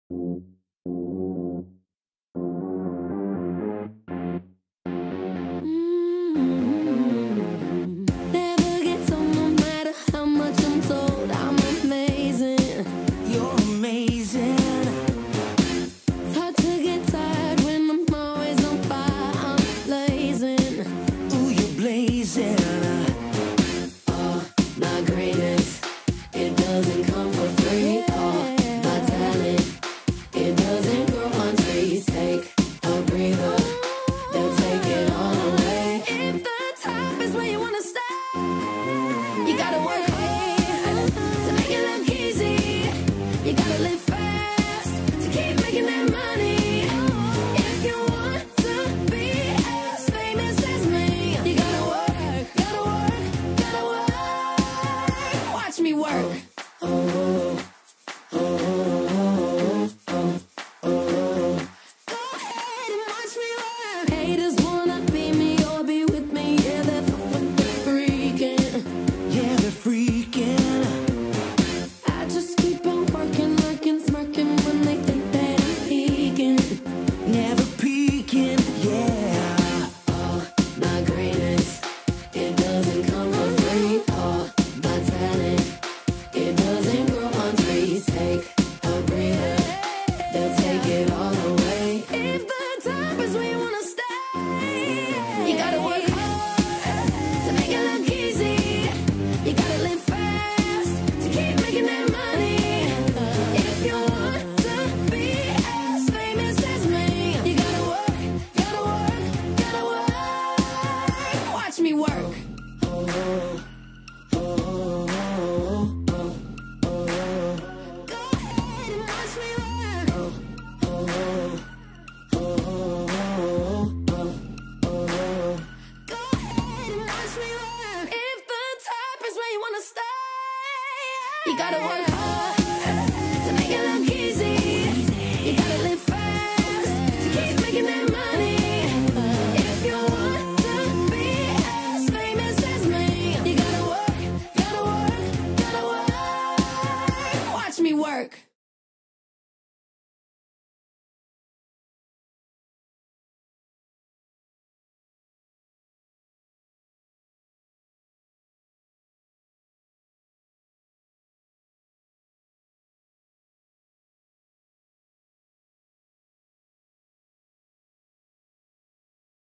Never gets old, no matter how much I'm told. I'm amazing. You're amazing. It's hard to get tired when I'm always on fire. I'm blazing. Ooh, you're blazing. Oh, my greatness, it doesn't come for free. Oh, my talent, it doesn't grow on trees. Take a breather, they'll take it all away. If the top is where you wanna stay, you gotta work hard to make it look easy. You gotta live fast to keep making that money. If you want to be as famous as me, you gotta work, gotta work, gotta work. Watch me work. Oh, oh, oh, oh, oh. Go ahead and watch me work. Haters wanna be me or be with me. Yeah, they're freakin'. Yeah, they're freaking. I just keep on working, lurkin, smirkin when they think that I'm peakin'. Never peaking. Yeah. Oh, my greatness, it doesn't come for free. Oh, my talent, it doesn't grow on trees. Take a breather, they'll take it all away. If the top is where you wanna stay, you gotta work hard to make it look easy. You gotta live fast to keep making that money. If you want to be as famous as me, you gotta work, gotta work, gotta work. Watch me work. Oh, oh, oh, oh, oh. Go ahead and watch me work. Oh, oh, oh, oh, oh. Go ahead and watch me work. If the top is where you wanna stay, you gotta work hard.